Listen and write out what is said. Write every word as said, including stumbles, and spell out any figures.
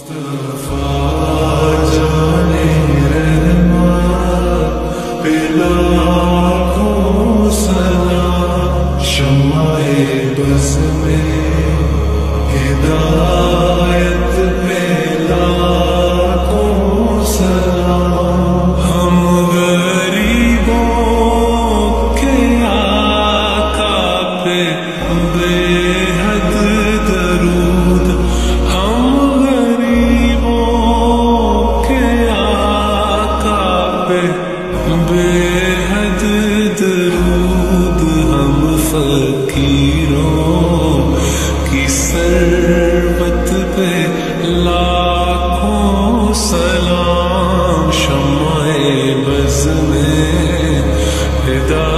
मुस्तफा जाने रहमत पे लाखों सलाम, शम्माए बज़ में हिदायत पे लाखों सलाम। हम गरीबों के आका पे बेहद दरूद, हम बेहद दरूद, हम फकीरों की सरबत पे लाखों सलाम, शम्माए बज़ में हिदायत